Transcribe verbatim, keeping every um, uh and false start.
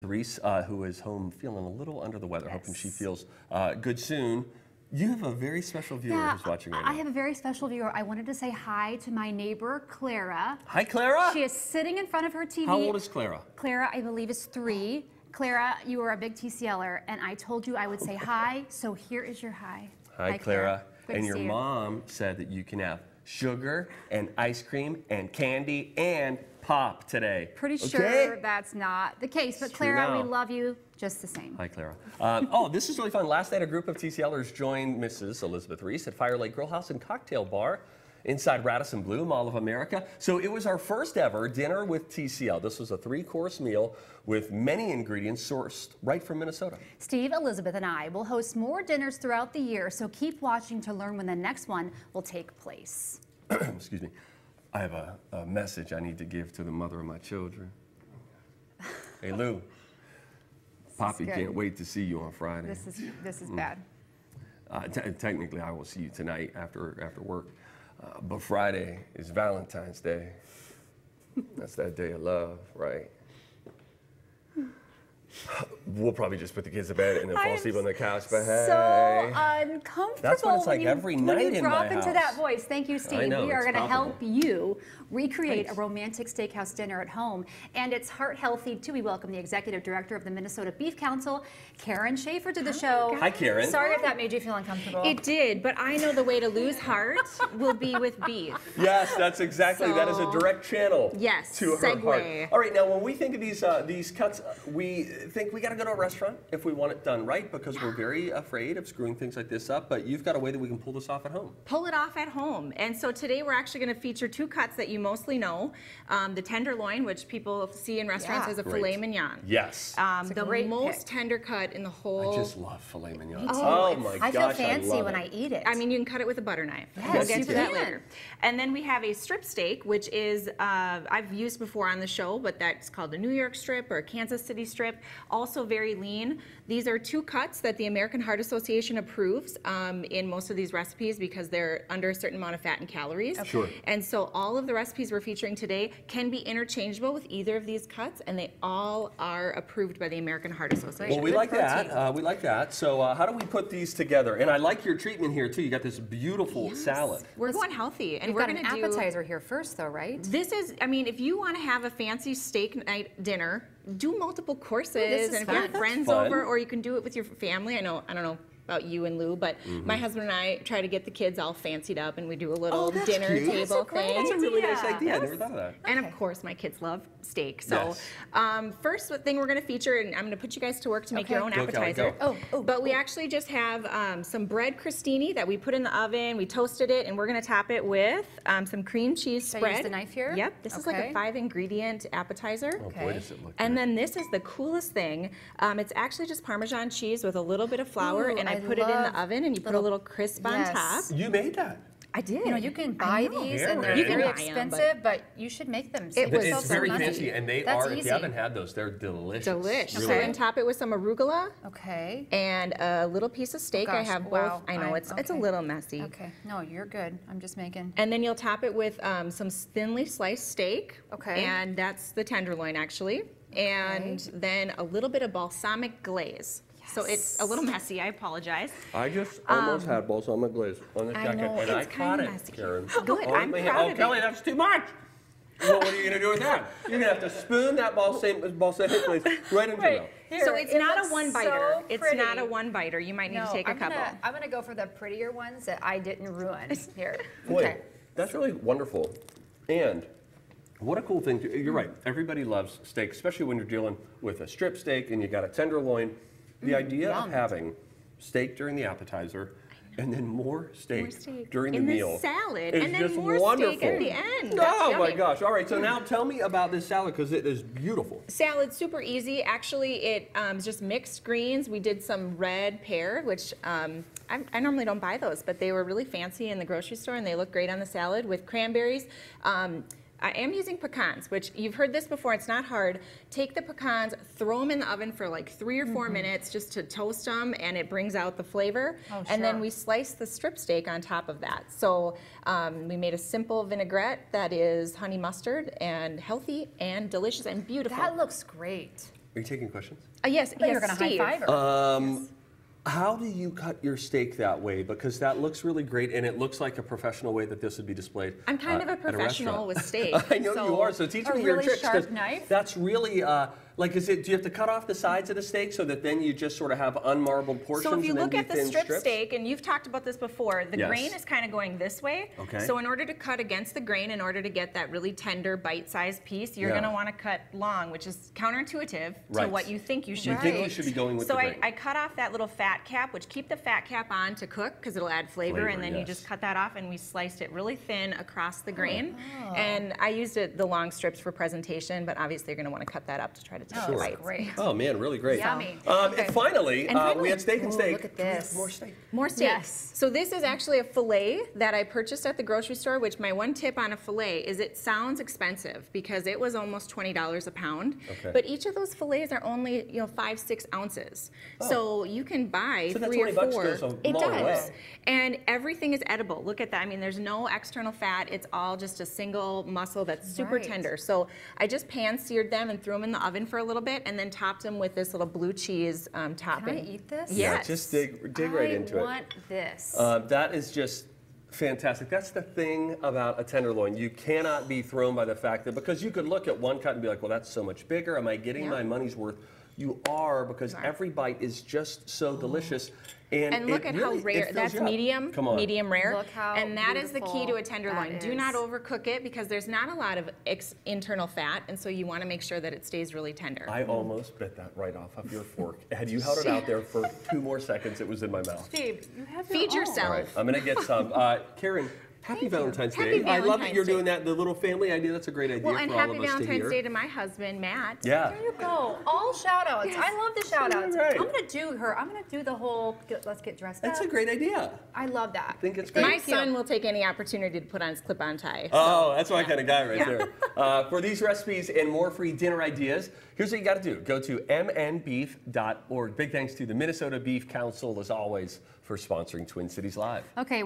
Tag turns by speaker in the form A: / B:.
A: Reese, uh, who is home feeling a little under the weather,
B: Yes.
A: hoping she feels uh, good soon. You have a very special viewer
B: Yeah,
A: who's watching right
B: I
A: now.
B: have a very special viewer. I wanted to say hi to my neighbor, Clara.
A: Hi, Clara.
B: She is sitting in front of her T V.
A: How old is Clara?
B: Clara, I believe, is three. Clara, you are a big T C L er, and I told you I would say hi, so here is your hi.
A: Hi,
B: Hi,
A: Clara.
B: Clara. Good
A: And
B: to
A: your
B: see you.
A: mom said that you can have sugar and ice cream and candy and pop today.
B: Pretty
A: Okay?
B: sure that's not the case, but
A: It's true
B: Clara, we
A: now.
B: love you just the same.
A: Hi, Clara. Um, oh, this is really fun. Last night, a group of T C L ers joined Missus Elizabeth Reese at Fire Lake Grill House and Cocktail Bar inside Radisson Blu, Mall of America. So it was our first ever dinner with T C L. This was a three-course meal with many ingredients sourced right from Minnesota.
B: Steve, Elizabeth, and I will host more dinners throughout the year, so keep watching to learn when the next one will take place.
A: Excuse me. I have a, a message I need to give to the mother of my children. Hey, Lou. Poppy
B: good.
A: can't wait to see you on Friday.
B: This is this is bad.
A: Uh, te- technically, I will see you tonight after after work. Uh, but Friday is Valentine's Day. That's that day of love, right? We'll probably just put the kids to bed and then fall
B: I'm
A: asleep on the couch, but hey.
B: So uncomfortable.
A: That's what it's
B: when
A: like
B: you,
A: every
B: when
A: night
B: you
A: in
B: drop
A: my
B: into
A: house.
B: that voice. Thank you, Steve.
A: I know,
B: we are
A: it's
B: going to help
A: palpable.
B: you recreate
A: Thanks.
B: a romantic steakhouse dinner at home, and it's heart healthy too. We welcome the executive director of the Minnesota Beef Council, Karen Schaefer, to the show.
A: Hi, Karen.
B: Sorry if that made you feel uncomfortable.
C: It did, but I know the way to lose heart will be with beef.
A: Yes, that's exactly, that is a
C: So-
A: direct channel
C: Yes,
A: to her
C: segue.
A: heart. All right, now when we think of these uh, these cuts, uh, we think we got to go to a restaurant if we want it done right, because we're very afraid of screwing things like this up, but you've got a way that we can pull this off at home.
C: Pull it off at home. And so today we're actually going to feature two cuts that you mostly know. Um, the Tenderloin, which people see in restaurants
B: Yeah.
C: as a
A: Great.
C: filet mignon.
A: Yes.
C: Um,
B: It's a
C: the
B: great
C: most
B: pick.
C: tender cut in the whole.
A: I just love filet mignon.
B: too.
A: Oh my
B: I
A: gosh,
B: feel fancy
A: I love
B: when
A: it.
B: I eat it.
C: I mean, you can cut it with a butter knife.
B: Yes,
C: we'll get
B: you
C: to that
B: can.
C: later. And then we have a strip steak, which is, uh, I've used before on the show, but that's called a New York strip or a Kansas City strip. Also very lean. These are two cuts that the American Heart Association approves um, in most of these recipes because they're under a certain amount of fat and calories.
A: Sure.
C: And so all of the recipes we're featuring today can be interchangeable with either of these cuts, and they all are approved by the American Heart Association.
A: Well, we
B: Good
A: like that.
B: protein.
A: Uh, we like that. So uh, how do we put these together? And I like your treatment here too. You got this beautiful salad.
C: We're going healthy, and
B: We've
C: we're
B: got an
C: going to do
B: appetizer here first, though, right?
C: This is, I mean, if you want to have a fancy steak night dinner, do multiple courses,
B: this is
C: and if you have
B: fun.
C: friends
A: Fun.
C: over, or you can do it with your family. I know, I don't know about you and Lou, but
A: Mm-hmm.
C: my husband and I try to get the kids all fancied up, and we do a little
A: Oh, that's
C: dinner
A: cute.
C: table
A: That's a
B: great
C: thing.
A: That's a really nice
B: idea.
A: idea. I
C: Yes.
A: never thought of that.
C: And
B: Okay.
C: of course, my kids love steak. So,
A: Yes.
C: um, first thing we're going to feature, and I'm going to put you guys to work to make
B: Okay.
C: your own
A: Go, Kelly,
C: appetizer.
A: go.
B: Oh, oh,
C: but we actually just have um, some bread crostini that we put in the oven. We toasted it, and we're going to top it with um, some cream cheese
B: Should I use
C: spread.
B: the knife here?
C: Yep. This is like
B: Okay.
C: a five-ingredient appetizer.
A: Oh boy,
B: Okay.
A: does it look
C: And
A: good.
C: then this is the coolest thing. Um, it's actually just Parmesan cheese with a little bit of flour,
B: Ooh,
C: and I,
B: I
C: put it in
B: love
C: the oven, and you put a
B: little-
C: little crisp on
B: Yes.
C: top.
A: You made that.
C: I did.
B: You know, you can buy
C: I know.
B: these,
A: Yeah,
B: and they're
A: you
C: can
B: very
C: buy 'em, but-
B: expensive, but you should make them. Save
C: It was
B: yourself
A: It's
B: some
A: very
B: money.
A: fancy, and they
B: That's
A: are. If
B: easy.
A: you haven't had those, they're delicious.
C: Delicious.
A: Really
C: So
B: Okay.
C: then top it with some arugula
B: Okay.
C: and a little piece of steak. I
B: gosh,
C: have both.
B: wow.
C: I know
B: I-
C: it's it's a
B: okay.
C: little messy.
B: Okay. No, you're good. I'm just making.
C: And then you'll top it with um, some thinly sliced steak.
B: Okay.
C: And that's the tenderloin, actually. And then a little bit of balsamic glaze. So it's a little messy. I apologize.
A: I just almost had balsamic glaze on this
C: I
A: jacket,
C: know,
A: and I
C: it's
A: caught
C: kinda
A: it,
C: messy.
A: Karen.
C: Good,
A: Oh,
C: I'm
A: my-
C: proud
A: Oh,
C: of
A: Kelly,
C: you.
A: that's too much. Well, what are you gonna do with that? You're gonna have to spoon that balsamic balsamic glaze right into
B: Wait,
A: it.
B: here,
C: so it's
B: it
C: not
B: looks
C: a one biter.
B: so
C: it's
B: pretty.
C: not a one biter. You might need
B: No,
C: to take a
B: I'm
C: couple.
B: Gonna, I'm gonna go for the prettier ones that I didn't ruin. Here.
A: Boy,
B: Okay.
A: that's really wonderful. And what a cool thing. To, you're right. Everybody loves steak, especially when you're dealing with a strip steak and you got a tenderloin. The idea of
B: yum.
A: having steak during the appetizer and then more steak,
C: More steak
A: during
C: in
A: the
C: the
A: meal.
C: salad,
A: is
C: and then
A: just
C: more steak
A: wonderful.
C: at the end.
A: Oh
C: That's
A: my
C: yummy.
A: gosh. All right, so now tell me about this salad because it is beautiful.
C: Salad, super easy. Actually, it um, is just mixed greens. We did some red pear, which um, I, I normally don't buy those, but they were really fancy in the grocery store, and they look great on the salad with cranberries. Um, I am using pecans, which you've heard this before. It's not hard. Take the pecans, throw them in the oven for like three or four
B: Mm-hmm.
C: minutes just to toast them, and it brings out the flavor.
B: Oh,
C: and then
B: sure.
C: we slice the strip steak on top of that. So um, we made a simple vinaigrette that is honey mustard and healthy and delicious and beautiful.
B: That looks great.
A: Are you taking questions?
C: Uh, yes,
B: But
C: yes,
B: you're going to high
C: Steve.
B: five her.
A: Um, how do you cut your steak that way? Because that looks really great, and it looks like a professional way that this would be displayed.
C: I'm kind
A: uh,
C: of a
A: at
C: professional
A: restaurant.
C: with steak.
A: I know
C: so
A: you are. So teach
B: A
A: me your
B: really
A: tricks. 'Cause
B: sharp knife?
A: That's really uh, like, is it? Do you have to cut off the sides of the steak so that then you just sort of have unmarbled portions?
C: So if you
A: and then
C: look
A: do
C: at the
A: thin
C: strip
A: strips?
C: steak, and you've talked about this before, the
A: Yes.
C: grain is kind of going this way.
A: Okay.
C: So in order to cut against the grain, in order to get that really tender, bite-sized piece, you're
A: Yeah.
C: going to want to cut long, which is counterintuitive
A: Right.
C: to what you think you should
A: You think
C: do.
A: you should be going with
C: so
A: the
C: I,
A: grain.
C: I cut off that little fat cap, which keep the fat cap on to cook because it'll add flavor,
A: Flavor,
C: and then you
A: yes.
C: just cut that off, and we sliced it really thin across the grain. And I used it the long strips for presentation, but obviously you're going to want to cut that up to try to take
B: Oh,
C: the
B: that's
C: bites.
B: great.
A: Oh man, really great.
B: Yummy.
A: Um,
C: Okay.
A: And finally,
C: And
A: uh, we
C: finally-
A: had steak and
B: Ooh,
A: steak.
B: look at
A: Can we have
B: this.
A: More steak.
C: More steak.
B: Yes.
C: So this is actually a fillet that I purchased at the grocery store, which my one tip on a fillet is it sounds expensive because it was almost twenty dollars a pound.
A: Okay.
C: But each of those fillets are only, you know, five, six ounces. So you can buy
A: So that
C: three or
A: twenty bucks
C: four.
A: goes a
C: It
A: long
C: does.
A: way.
C: And everything is edible. Look at that. I mean, there's no external fat. It's all just a single muscle that's super
B: Right.
C: tender. So I just pan seared them and threw them in the oven for a little bit and then topped them with this little blue cheese um, topping.
B: Can I eat this?
C: Yeah.
A: Yeah, just dig, dig right
B: I
A: into it.
B: want this.
A: Uh, that is just fantastic. That's the thing about a tenderloin. You cannot be thrown by the fact that, because you could look at one cut and be like, well, that's so much bigger. Am I getting
C: Yeah.
A: my money's worth? You are, because
C: Right.
A: every bite is just so delicious. And,
C: And look
A: it
C: at
A: really-
C: how
A: it
C: rare,
A: fills
C: that's
A: you up.
C: medium,
A: Come on.
C: medium rare.
B: Look how
C: and that is the key to a
B: beautiful
C: tenderloin.
B: that
C: Do not
B: is.
C: overcook it because there's not a lot of ex internal fat, and so you want to make sure that it stays really tender.
A: I almost bit that right off of your fork. Had you held it out there for two more seconds, it was in my mouth.
B: Steve, you have
C: Feed
B: your own.
C: yourself.
A: All right, I'm gonna get some. Uh, Karen, happy
C: Thank you.
A: Valentine's
C: Happy
A: Day. I love that
C: Valentine's
A: you're
C: Day.
A: doing that, the little family idea. That's a great idea
C: Well,
A: for
C: and
A: all
C: happy
A: of us to
C: Valentine's
A: hear.
C: Day to my husband, Matt.
A: Yeah.
B: There you go. All shout outs. I love the shout outs.
A: Right.
B: I'm going to do her. I'm going to do the whole get, let's get dressed
A: That's
B: up.
A: a great idea.
B: I love that.
A: I think it's great.
C: My
B: Thank you.
C: son will take any opportunity to put on his clip-on tie. so-
A: Oh, that's my kind of guy right there. Uh, for these recipes and more free dinner ideas, here's what you got to do. Go to m n beef dot org. Big thanks to the Minnesota Beef Council, as always, for sponsoring Twin Cities Live.
B: Okay.